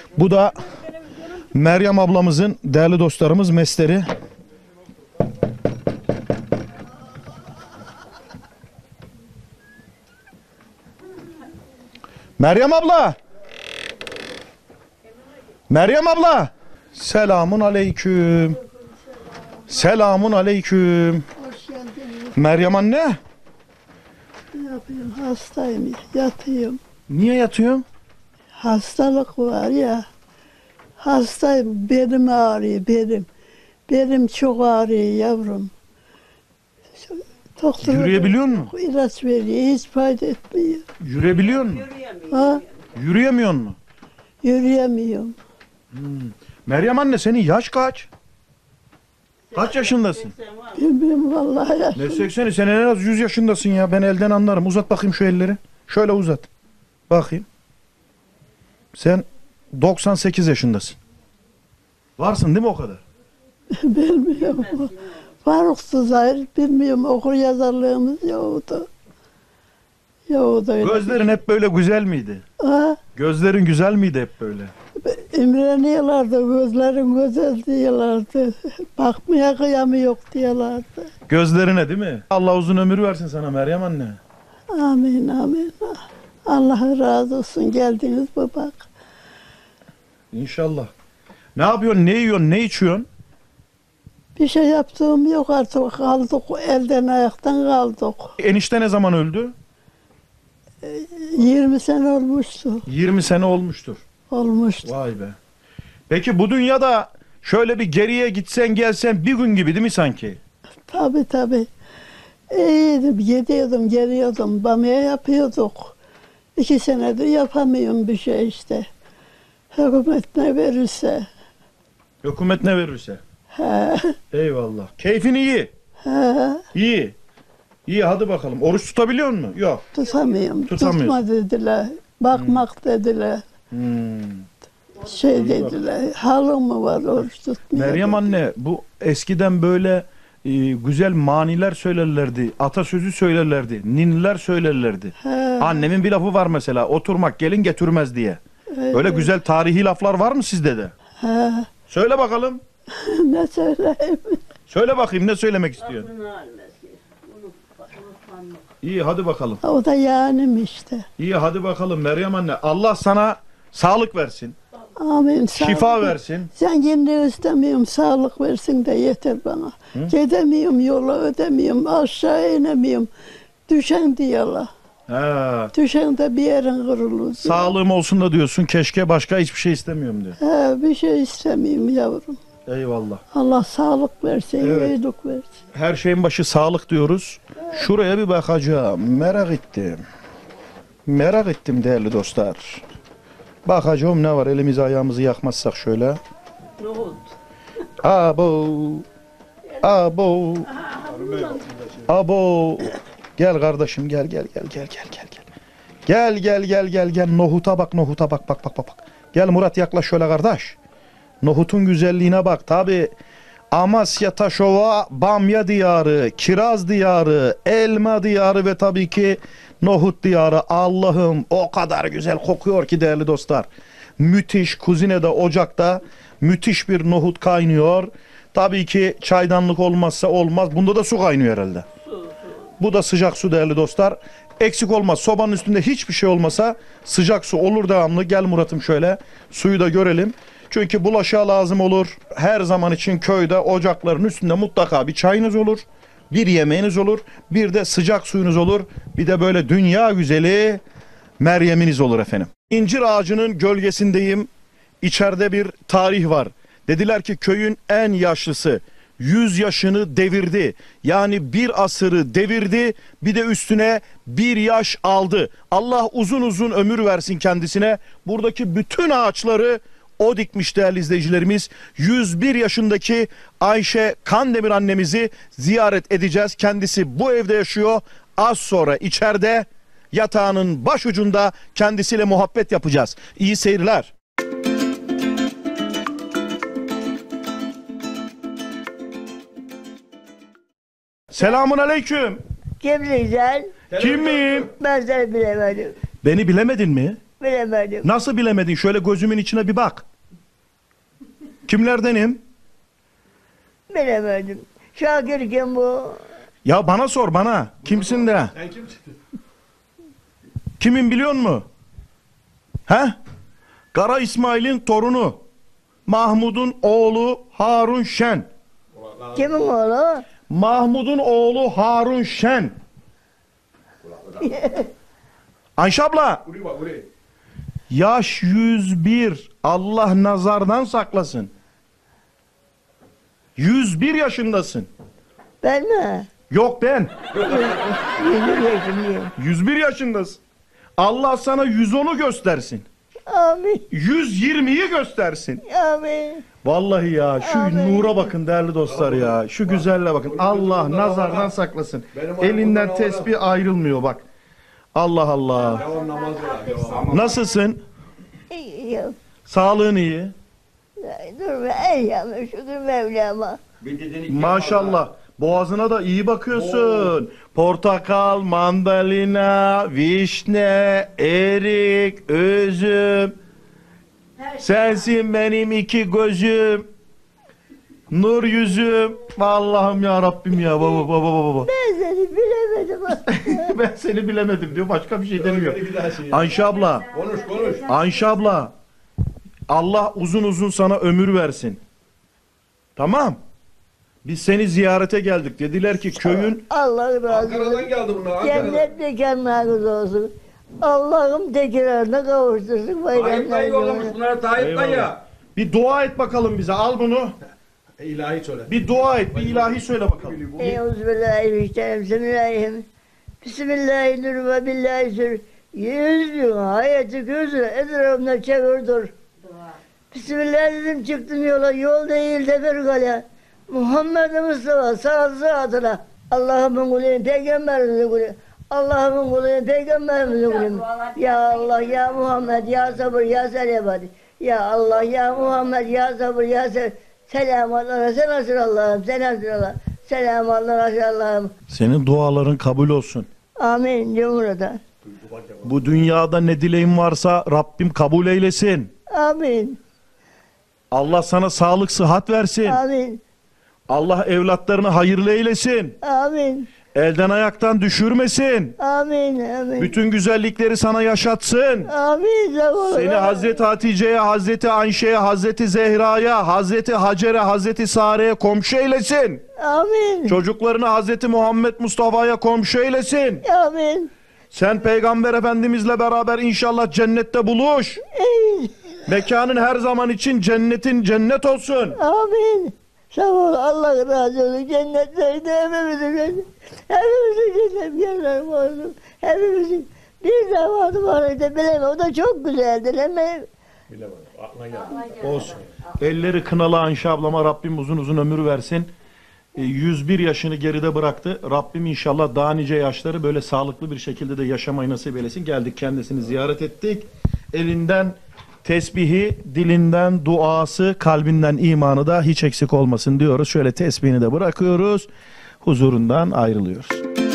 Bu da Meryem ablamızın, değerli dostlarımız, mesleri. Meryem abla. Meryem abla. Selamun aleyküm. Selamun aleyküm. Hoş geldiniz. Meryem anne. Ne yapayım? Hastayım. Yatıyorum. Niye yatıyorsun? Hastalık var ya. Hastayım. Belim ağrıyor. Belim çok ağrıyor yavrum. Doktor Yürüyebiliyor musun? ilaç veriyor. Hiç fayda etmiyor. Yürüyebiliyor musun? Ha? Yürüyemiyor musun? Yürüyemiyorum. Meryem anne, senin yaş kaç? Kaç yaşındasın? Bilmiyorum vallahi ya. Ne 80'i? Sen en az 100 yaşındasın ya. Ben elden anlarım. Uzat bakayım şu elleri. Şöyle uzat. Bakayım. Sen 98 yaşındasın. Varsın değil mi o kadar? Bilmiyorum. Faruk'tu zahir. Bilmiyorum. Okur yazarlığımız yoktu. Yoktu öyle. Gözlerin hep böyle güzel miydi? Ha? Gözlerin güzel miydi hep böyle? İmreniyorlardı, gözlerin güzel diyorlardı. Bakmaya kıyamı yok diyorlardı. Gözlerine değil mi? Allah uzun ömür versin sana Meryem anne. Amin amin. Allah razı olsun, geldiniz bak. İnşallah. Ne yapıyorsun, ne yiyorsun, ne içiyorsun? Bir şey yaptığım yok artık, kaldık elden ayaktan kaldık. Enişte ne zaman öldü? 20 sene olmuştu. 20 sene olmuştur. Olmuştu. Vay be. Peki bu dünyada şöyle bir geriye gitsen gelsen bir gün gibi değil mi sanki? Tabii. İyiydim, yediyordum, geliyordum, bamya yapıyorduk. 2 senedir yapamıyorum bir şey işte. Hükümet ne verirse. Hükümet ne verirse. He, Eyvallah. Keyfin iyi. he. İyi. İyi, hadi bakalım. Oruç tutabiliyor musun? Yok. Tutamıyorum. Tutamıyorsun. Tutma dediler. Bakmak dediler. Şey dediler. Halın mı var oruç tutmuyor. Meryem anne, bu eskiden böyle güzel maniler söylerlerdi. Atasözü söylerlerdi. Ninniler söylerlerdi. He, Annemin bir lafı var mesela. Oturmak gelin getirmez diye. Öyle güzel tarihi laflar var mı sizde de? he. Söyle bakalım. Ne söyleyeyim? Söyle bakayım, ne söylemek istiyorsun? İyi, hadi bakalım. O da yeğenim işte. İyi, hadi bakalım Meryem anne. Allah sana sağlık versin. Amin. Şifa versin. Zenginliği istemiyorum. Sağlık versin de yeter bana. Gidemiyorum, yola ödemiyorum. Aşağı inemiyorum. Düşen diyorlar. He. Düşen de bir yerin kırılır diyor. Sağlığım olsun da diyorsun, keşke başka hiçbir şey istemiyorum diyor. He, bir şey istemiyorum yavrum. Eyvallah. Allah sağlık versin, Evet. iyilik versin. Her şeyin başı sağlık diyoruz. Şuraya bir bakacağım. Merak ettim. Merak ettim değerli dostlar. Bakacağım ne var, elimizi ayağımızı yakmazsak şöyle. Nohut. Abo. Abo. Abo. Gel kardeşim, gel. Gel. Nohuta bak. Bak. Gel Murat, yaklaş şöyle kardeş. Nohutun güzelliğine bak. Tabi Amasya, Taşova, Bamya diyarı, Kiraz diyarı, Elma diyarı ve tabii ki Nohut diyarı. Allah'ım, o kadar güzel kokuyor ki değerli dostlar. Müthiş, kuzinede, ocakta müthiş bir nohut kaynıyor. Tabii ki çaydanlık olmazsa olmaz. Bunda da su kaynıyor herhalde. Bu da sıcak su değerli dostlar. Eksik olmaz. Sobanın üstünde hiçbir şey olmasa sıcak su olur devamlı. Gel Murat'ım, şöyle suyu da görelim. Çünkü bulaşığa lazım olur. Her zaman için köyde ocakların üstünde mutlaka bir çayınız olur. Bir yemeğiniz olur. Bir de sıcak suyunuz olur. Bir de böyle dünya güzeli Meryem'iniz olur efendim. İncir ağacının gölgesindeyim. İçeride bir tarih var. Dediler ki köyün en yaşlısı 100 yaşını devirdi. Yani bir asırı devirdi. Bir de üstüne bir yaş aldı. Allah uzun ömür versin kendisine. Buradaki bütün ağaçları o dikmiş değerli izleyicilerimiz. 101 yaşındaki Ayşe Kandemir annemizi ziyaret edeceğiz. Kendisi bu evde yaşıyor. Az sonra içeride yatağının başucunda kendisiyle muhabbet yapacağız. İyi seyirler. Selamun aleyküm. Kim güzel? Kim miyim? Ben seni bilemedim. Beni bilemedin mi? Bilemedim. Nasıl bilemedin? Şöyle gözümün içine bir bak. Kimlerdenim? Bilemedim. Şakir kim bu? Ya bana sor bana. Kimsin de? Sen kimsin? Kimin biliyor musun? He? Kara İsmail'in torunu. Mahmud'un oğlu Harun Şen. Kimin oğlu? Mahmud'un oğlu Harun Şen. Ayşe abla. Buraya bak buraya. Yaş 101. Allah nazardan saklasın. 101 yaşındasın. Ben mi? Yok ben. 100 yaşındayım. 101 yaşındasın. Allah sana 110'u göstersin. Amin. 120'yi göstersin. Amin. Vallahi ya şu Amin. nura bakın değerli dostlar ya. Şu güzelle bakın. Allah nazardan saklasın. Elinden tesbih ayrılmıyor bak. Allah Allah. Devam namaz var. Devam. Nasılsın? İyiyim. Sağlığın iyi. Dur be ey yavrum şükür Mevlam'a. Maşallah. Boğazına da iyi bakıyorsun. Portakal, mandalina, vişne, erik, üzüm. Sensin benim iki gözüm. Nur yüzüm. Allah'ım ya Rabbim ya baba baba baba. Ben seni bilemedim. Ben seni bilemedim diyor. Başka bir şey demiyor. Bir daha şey. Ayşe abla. Konuş. Ayşe abla. Allah uzun uzun sana ömür versin. Tamam. Biz seni ziyarete geldik. Dediler ki köyün Allah razı olsun. Ankara'dan geldi bunlar. Ankara'dan. Cennet mekanlarınız olsun. Allah'ım tekrarına kavuştursun Tayyip dayı bayramlarını. yollamış bunlara Tayyip dayı. Eyvallah. Bir dua et bakalım bize. Al bunu. İlahi söyle. Bir dua et. Bir ilahi söyle bakalım. Euzubillahimineşşeytanirracim. Bismillahirrahmanirrahim. 100 bin hayatı gözü etrafına çevirdir. Bismillah dedim çıktım yola. Yol değil de bir gale. Muhammed Mustafa sağlığı adına. Allah'ımın kuluyum, peygamberimizin kuluyum. Allah'ımın kuluyum, peygamberimizin kuluyum. Ya Allah, ya Muhammed, ya sabır, ya selamet. Ya Allah, ya Muhammed, ya sabır, ya selamet. Sen nasıl Allah'ım, sen nasıl Allah'ım. Selamet Allah'ım. Senin duaların kabul olsun. Amin. Cumhurda. Bu dünyada ne dileğin varsa Rabbim kabul eylesin. Amin. Allah sana sağlık sıhhat versin. Amin. Allah evlatlarını hayırlı eylesin. Amin. Elden ayaktan düşürmesin. Amin. Amin. Bütün güzellikleri sana yaşatsın. Amin. Sağ olun. Seni Hazreti Hatice'ye, Hazreti Ayşe'ye, Hazreti Zehra'ya, Hazreti Hacer'e, Hazreti Sare'ye komşu eylesin. Amin. Çocuklarını Hazreti Muhammed Mustafa'ya komşu eylesin. Amin. Sen Peygamber Efendimizle beraber inşallah cennette buluş. Ey. Mekanın her zaman için cennetin cennet olsun. Amin. Sağ ol. Allah razı olsun. Cennetlerde hepimizin cennet yerleri olsun. Hepimizin bir davadı var işte bilemem. O da çok güzeldir. Ama Bilemedim. Aklına geldi. Olsun. Elleri kınalı Ayşe ablama Rabbim uzun uzun ömür versin. 101 yaşını geride bıraktı. Rabbim inşallah daha nice yaşları böyle sağlıklı bir şekilde de yaşamayı nasip eylesin. Geldik kendisini ziyaret ettik. Elinden tesbihi, dilinden duası, kalbinden imanı da hiç eksik olmasın diyoruz. Şöyle tesbihini de bırakıyoruz. Huzurundan ayrılıyoruz.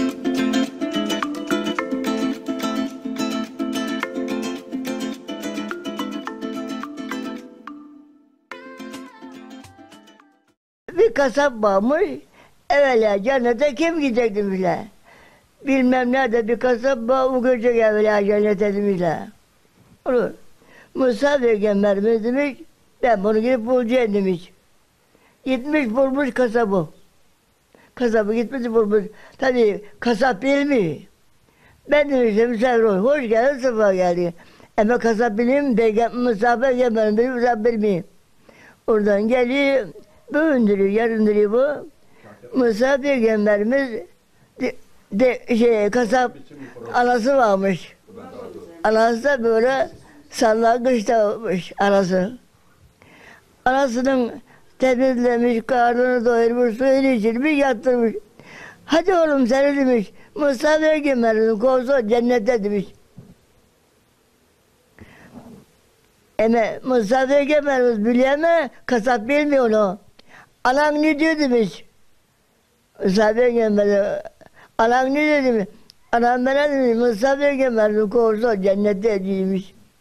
bir kasap varmış. Evvela cennete kim gidecek demişler. Bilmem nerede bir kasap var. O görecek evvela cennete demişler. Olur. Musa Peygamberimiz demiş. Ben bunu gidip bulacağım demiş. Gitmiş bulmuş kasabı. Kasabı gitmiş bulmuş. Tabii kasap bilmiyor. Ben demiştim misafir ol. Hoş geldin, sefa geldin. Ama kasap bileyim, Musa Peygamberimiz bilmiyor, misafir bilmiyor. Oradan geliyor, bu indiriyor, yarın indiriyor bu. Musa Peygamberimiz kasap anası varmış. Anası da böyle sallangıçta olmuş anası. Anasının temizlemiş, karnını doyurmuş, suyunu içirmiş, yattırmış. Hadi oğlum seni demiş, Musa Peygamber'in kovsa cennette demiş. Ama Musa Peygamberimiz biliyor ama kasap bilmiyor onu. Anan ne diyor demiş. Musa Peygamber'e, anan ne diyor demiş. Anam bana demiş, Musa Peygamber'in kovsa cennette demiş.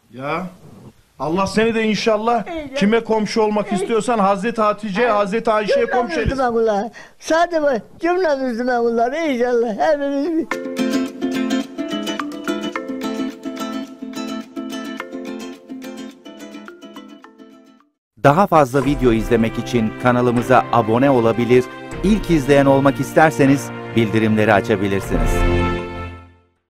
Ya Allah seni de inşallah kime komşu olmak istiyorsan Hazreti Hatice, Hazreti Ayşe'ye komşu etsin. Müslüman kullar. Sadece bu cümle Müslüman kullar inşallah. Hepimiz Daha fazla video izlemek için kanalımıza abone olabilir, ilk izleyen olmak isterseniz bildirimleri açabilirsiniz.